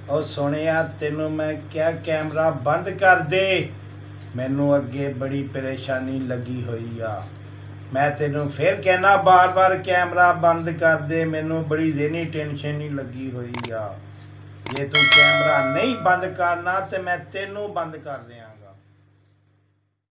ਉਹ ਸੁਣਿਆ ਤੈਨੂੰ ਮੈਂ ਕਿਹਾ ਕੈਮਰਾ ਬੰਦ ਕਰ ਦੇ। ਮੈਨੂੰ ਅੱਗੇ ਬੜੀ ਪਰੇਸ਼ਾਨੀ ਲੱਗੀ ਹੋਈ ਆ। ਮੈਂ ਤੈਨੂੰ ਫਿਰ ਕਹਿਣਾ ਬਾਰ-ਬਾਰ ਕੈਮਰਾ ਬੰਦ ਕਰ ਦੇ। ਮੈਨੂੰ ਬੜੀ ਜ਼ਿਹਨੀ ਟੈਨਸ਼ਨ ਹੀ ਲੱਗੀ ਹੋਈ ਆ। ਜੇ ਤੂੰ ਕੈਮਰਾ ਨਹੀਂ ਬੰਦ ਕਰਨਾ ਤੇ ਮੈਂ ਤੈਨੂੰ ਬੰਦ ਕਰ ਦਿਆਂ।